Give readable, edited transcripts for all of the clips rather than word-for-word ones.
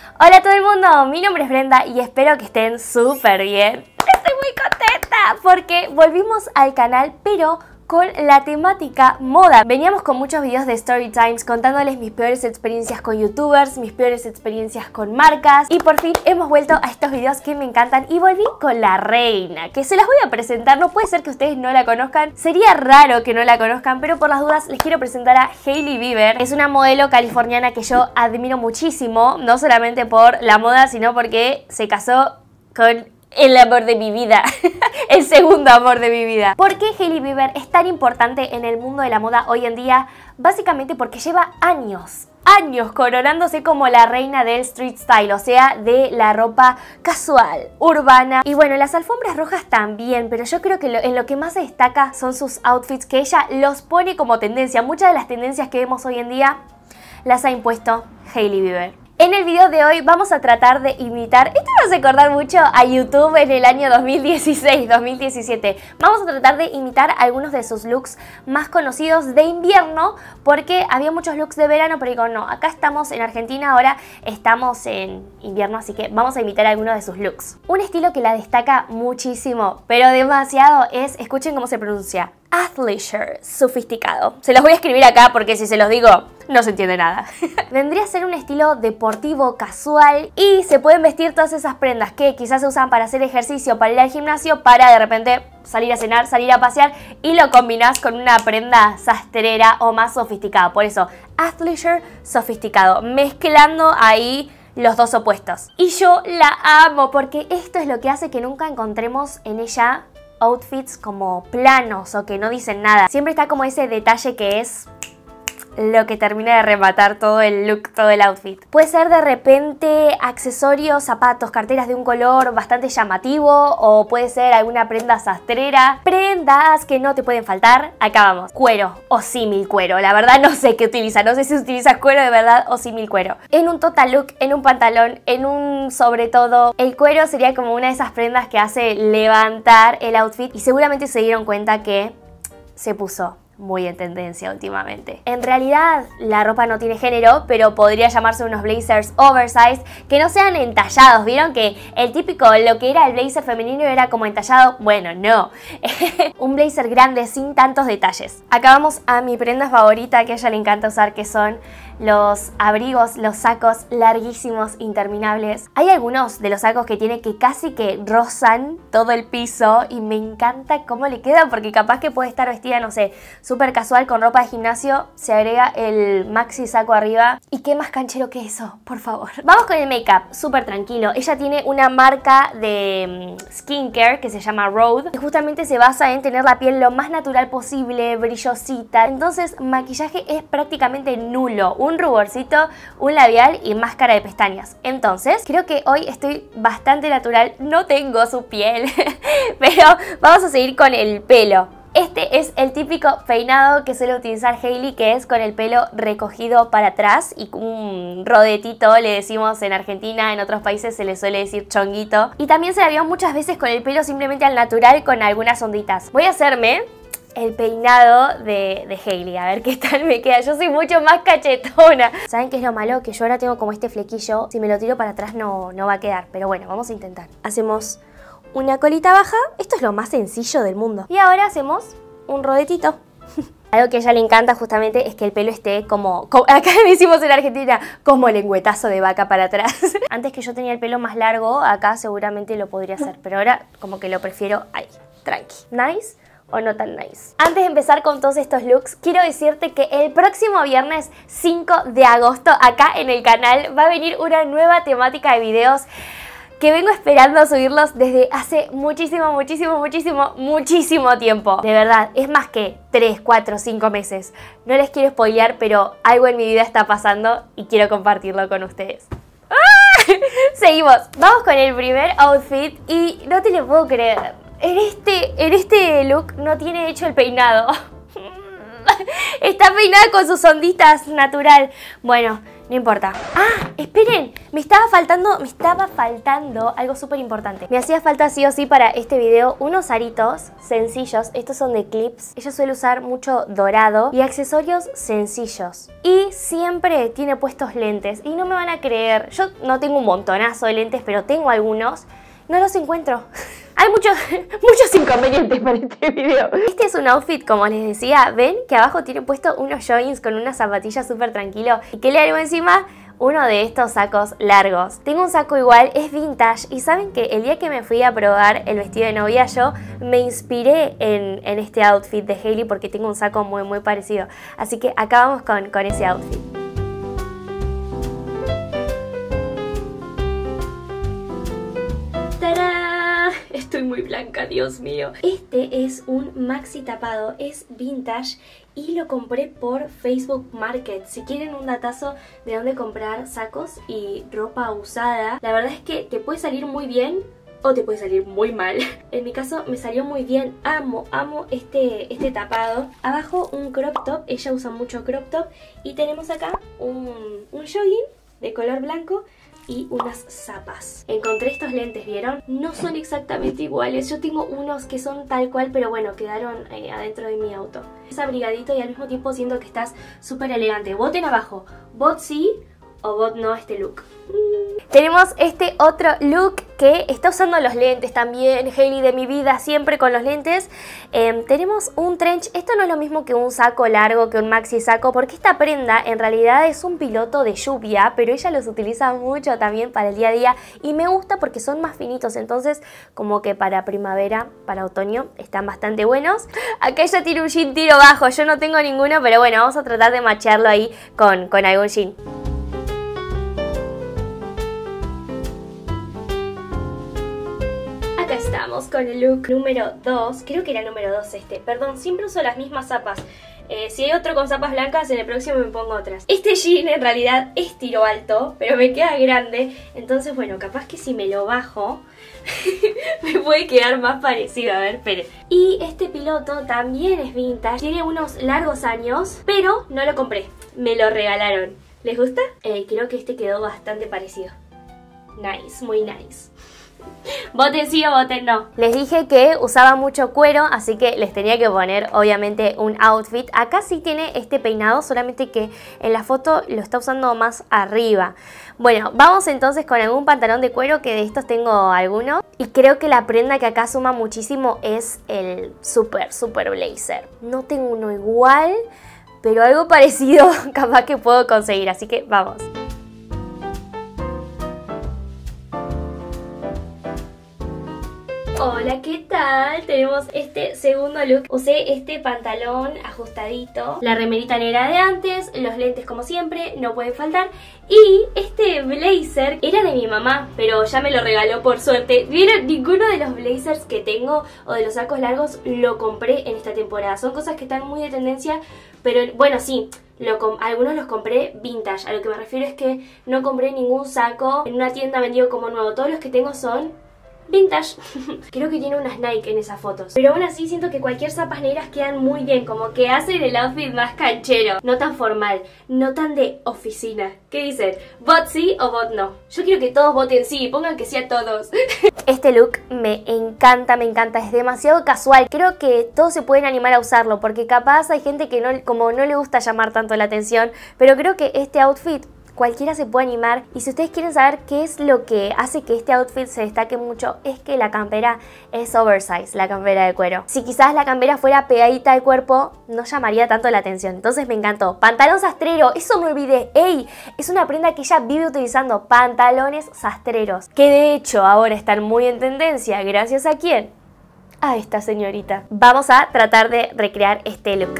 Hola a todo el mundo, mi nombre es Brenda y espero que estén súper bien. Estoy muy contenta porque volvimos al canal, pero con la temática moda. Veníamos con muchos videos de story times contándoles mis peores experiencias con youtubers, mis peores experiencias con marcas, y por fin hemos vuelto a estos videos que me encantan y volví con la reina, que se las voy a presentar. No puede ser que ustedes no la conozcan, sería raro que no la conozcan, pero por las dudas les quiero presentar a Hailey Bieber. Es una modelo californiana que yo admiro muchísimo, no solamente por la moda, sino porque se casó con el amor de mi vida, el segundo amor de mi vida. ¿Por qué Hailey Bieber es tan importante en el mundo de la moda hoy en día? Básicamente porque lleva años coronándose como la reina del street style, o sea, de la ropa casual, urbana. Y bueno, las alfombras rojas también, pero yo creo que en lo que más se destaca son sus outfits, que ella los pone como tendencia. Muchas de las tendencias que vemos hoy en día las ha impuesto Hailey Bieber. En el video de hoy vamos a tratar de imitar, esto me hace acordar mucho a YouTube en el año 2016-2017. Vamos a tratar de imitar algunos de sus looks más conocidos de invierno, porque había muchos looks de verano, pero digo, no, acá estamos en Argentina, ahora estamos en invierno, así que vamos a imitar algunos de sus looks. Un estilo que la destaca muchísimo, pero demasiado, es, escuchen cómo se pronuncia, athleisure, sofisticado. Se los voy a escribir acá porque si se los digo no se entiende nada. Vendría a ser un estilo deportivo, casual, y se pueden vestir todas esas prendas que quizás se usan para hacer ejercicio, para ir al gimnasio, para de repente salir a cenar, salir a pasear, y lo combinás con una prenda sastrera o más sofisticada. Por eso, athleisure, sofisticado, mezclando ahí los dos opuestos. Y yo la amo porque esto es lo que hace que nunca encontremos en ella outfits como planos o que no dicen nada. Siempre está como ese detalle que es lo que termina de rematar todo el look, todo el outfit. Puede ser de repente accesorios, zapatos, carteras de un color bastante llamativo, o puede ser alguna prenda sastrera. Prendas que no te pueden faltar, acá vamos. Cuero o símil cuero, la verdad no sé qué utiliza, no sé si utilizas cuero de verdad o símil cuero. En un total look, en un pantalón, en un sobre todo. El cuero sería como una de esas prendas que hace levantar el outfit, y seguramente se dieron cuenta que se puso muy en tendencia últimamente. En realidad la ropa no tiene género, pero podría llamarse unos blazers oversized que no sean entallados. ¿Vieron que el típico, lo que era el blazer femenino era como entallado? Bueno, no. Un blazer grande sin tantos detalles. Acá vamos a mi prenda favorita que a ella le encanta usar, que son los abrigos, los sacos larguísimos, interminables. Hay algunos de los sacos que tiene que casi que rozan todo el piso y me encanta cómo le queda, porque capaz que puede estar vestida, no sé, súper casual con ropa de gimnasio, se agrega el maxi saco arriba y qué más canchero que eso, por favor. Vamos con el make-up, súper tranquilo. Ella tiene una marca de skincare que se llama Rhode, que justamente se basa en tener la piel lo más natural posible, brillosita. Entonces maquillaje es prácticamente nulo. Un ruborcito, un labial y máscara de pestañas. Entonces, creo que hoy estoy bastante natural. No tengo su piel, pero vamos a seguir con el pelo. Este es el típico peinado que suele utilizar Hailey, que es con el pelo recogido para atrás y un rodetito, le decimos en Argentina, en otros países se le suele decir chonguito. Y también se la vio muchas veces con el pelo simplemente al natural, con algunas onditas. Voy a hacerme el peinado de Hailey, a ver qué tal me queda. Yo soy mucho más cachetona. ¿Saben qué es lo malo? Que yo ahora tengo como este flequillo. Si me lo tiro para atrás no va a quedar. Pero bueno, vamos a intentar. Hacemos una colita baja. Esto es lo más sencillo del mundo. Y ahora hacemos un rodetito. Algo que a ella le encanta justamente es que el pelo esté como acá le decimos en Argentina, como lengüetazo de vaca para atrás. Antes que yo tenía el pelo más largo, acá seguramente lo podría hacer. Pero ahora como que lo prefiero ahí, tranqui. Nice o no tan nice. Antes de empezar con todos estos looks, quiero decirte que el próximo viernes 5 de agosto acá en el canal va a venir una nueva temática de videos que vengo esperando subirlos desde hace muchísimo tiempo. De verdad, es más que 3, 4, 5 meses. No les quiero spoilear, pero algo en mi vida está pasando y quiero compartirlo con ustedes. ¡Ah! Seguimos. Vamos con el primer outfit y no te lo puedo creer. En este look no tiene hecho el peinado. Está peinada con sus onditas natural. Bueno, no importa. Ah, esperen, me estaba estaba faltando algo súper importante. Me hacía falta sí o sí para este video unos aritos sencillos. Estos son de Clips. Ella suele usar mucho dorado y accesorios sencillos. Y siempre tiene puestos lentes. Y no me van a creer, yo no tengo un montonazo de lentes, pero tengo algunos. No los encuentro. Hay muchos inconvenientes para este video. Este es un outfit, como les decía. Ven que abajo tiene puesto unos joggings con unas zapatillas súper tranquilo. ¿Y qué le hago encima? Uno de estos sacos largos. Tengo un saco igual, es vintage. Y saben que el día que me fui a probar el vestido de novia, yo me inspiré en este outfit de Hailey porque tengo un saco muy parecido. Así que acá vamos con ese outfit. ¡Tarán! Estoy muy blanca, Dios mío. Este es un maxi tapado, es vintage y lo compré por Facebook Market. Si quieren un datazo de dónde comprar sacos y ropa usada, la verdad es que te puede salir muy bien o te puede salir muy mal. En mi caso me salió muy bien. Amo este tapado. Abajo un crop top, ella usa mucho crop top. Y tenemos acá un jogging de color blanco y unas zapas. Encontré estos lentes, ¿vieron? No son exactamente iguales. Yo tengo unos que son tal cual, pero bueno, quedaron adentro de mi auto. Es abrigadito y al mismo tiempo siento que estás súper elegante. Voten abajo, vot sí o vot no a este look. Tenemos este otro look que está usando los lentes también. Hailey de mi vida, siempre con los lentes. Tenemos un trench. Esto no es lo mismo que un saco largo, que un maxi saco, porque esta prenda en realidad es un piloto de lluvia, pero ella los utiliza mucho también para el día a día y me gusta porque son más finitos, entonces como que para primavera, para otoño están bastante buenos. Acá ella tiene un jean tiro bajo, yo no tengo ninguno, pero bueno, vamos a tratar de machearlo ahí con algún jean. Acá estamos con el look número 2, creo que era el número 2 este, perdón, siempre uso las mismas zapas. Si hay otro con zapas blancas, en el próximo me pongo otras. Este jean en realidad es tiro alto, pero me queda grande, entonces bueno, capaz que si me lo bajo me puede quedar más parecido, a ver, esperen. Y este piloto también es vintage, tiene unos largos años, pero no lo compré, me lo regalaron. ¿Les gusta? Creo que este quedó bastante parecido. Nice, muy nice. Voten sí o voten no. Les dije que usaba mucho cuero, así que les tenía que poner obviamente un outfit. Acá sí tiene este peinado, solamente que en la foto lo está usando más arriba. Bueno, vamos entonces con algún pantalón de cuero, que de estos tengo algunos. Y creo que la prenda que acá suma muchísimo es el super blazer. No tengo uno igual, pero algo parecido capaz que puedo conseguir, así que vamos. Hola, ¿qué tal? Tenemos este segundo look. Usé este pantalón ajustadito, la remerita negra de antes, los lentes como siempre, no pueden faltar. Y este blazer era de mi mamá, pero ya me lo regaló por suerte. ¿Vieron? Ninguno de los blazers que tengo o de los sacos largos lo compré en esta temporada. Son cosas que están muy de tendencia, pero bueno, sí. Algunos los compré vintage. A lo que me refiero es que no compré ningún saco en una tienda vendido como nuevo. Todos los que tengo son vintage. Creo que tiene unas Nike en esas fotos, pero aún así siento que cualquier zapas negras quedan muy bien, como que hacen el outfit más canchero, no tan formal, no tan de oficina. ¿Qué dicen? ¿Vot sí o vot no? Yo quiero que todos voten sí, pongan que sí a todos. Este look me encanta, es demasiado casual. Creo que todos se pueden animar a usarlo, porque capaz hay gente que no le gusta llamar tanto la atención, pero creo que este outfit cualquiera se puede animar. Y si ustedes quieren saber qué es lo que hace que este outfit se destaque mucho, es que la campera es oversize, la campera de cuero. Si quizás la campera fuera pegadita al cuerpo, no llamaría tanto la atención. Entonces me encantó. Pantalón sastrero, eso me olvidé. ¡Ey! Es una prenda que ella vive utilizando, pantalones sastreros, que de hecho ahora están muy en tendencia. ¿Gracias a quién? A esta señorita. Vamos a tratar de recrear este look.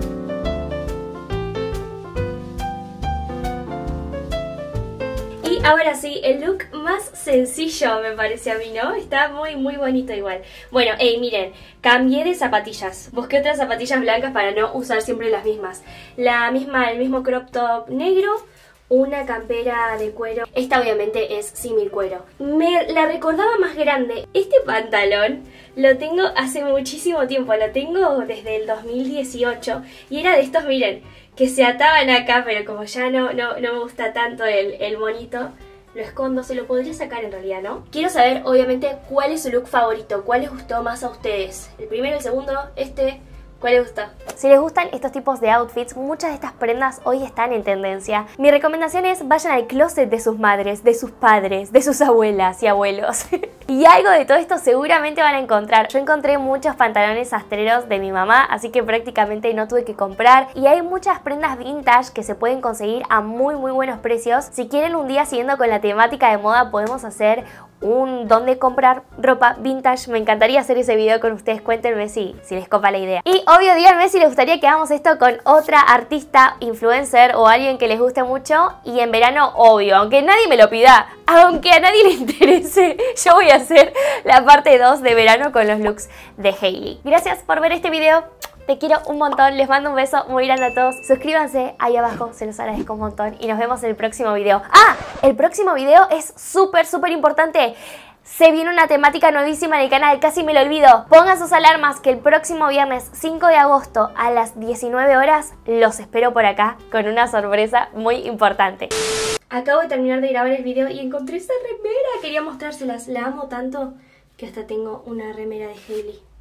Y ahora sí, el look más sencillo me parece a mí, ¿no? Está muy bonito igual. Bueno, miren, cambié de zapatillas. Busqué otras zapatillas blancas para no usar siempre las mismas. El mismo crop top negro, una campera de cuero. Esta obviamente es símil cuero. Me la recordaba más grande. Este pantalón lo tengo hace muchísimo tiempo. Lo tengo desde el 2018. Y era de estos, miren, que se ataban acá, pero como ya no me gusta tanto el monito, Lo escondo, se lo podría sacar en realidad, ¿no? Quiero saber, obviamente, cuál es su look favorito, cuál les gustó más a ustedes. El primero, el segundo, ¿cuál les gustó? Si les gustan estos tipos de outfits, muchas de estas prendas hoy están en tendencia. Mi recomendación es vayan al closet de sus madres, de sus padres, de sus abuelas y abuelos. Y algo de todo esto seguramente van a encontrar. Yo encontré muchos pantalones sastreros de mi mamá, así que prácticamente no tuve que comprar. Y hay muchas prendas vintage que se pueden conseguir a muy buenos precios. Si quieren un día siguiendo con la temática de moda, podemos hacer un dónde comprar ropa vintage. Me encantaría hacer ese video con ustedes. Cuéntenme si les copa la idea. Y obvio, díganme si les gustaría que hagamos esto con otra artista, influencer o alguien que les guste mucho. Y en verano, obvio, aunque nadie me lo pida, aunque a nadie le interese, yo voy a hacer la parte 2 de verano con los looks de Hailey. Gracias por ver este video. Te quiero un montón, les mando un beso muy grande a todos. Suscríbanse ahí abajo, se los agradezco un montón. Y nos vemos en el próximo video. ¡Ah! El próximo video es súper importante. Se viene una temática nuevísima en el canal, casi me lo olvido. Pongan sus alarmas que el próximo viernes 5 de agosto a las 19 horas los espero por acá con una sorpresa muy importante. Acabo de terminar de grabar el video y encontré esta remera. Quería mostrárselas, la amo tanto que hasta tengo una remera de Hailey.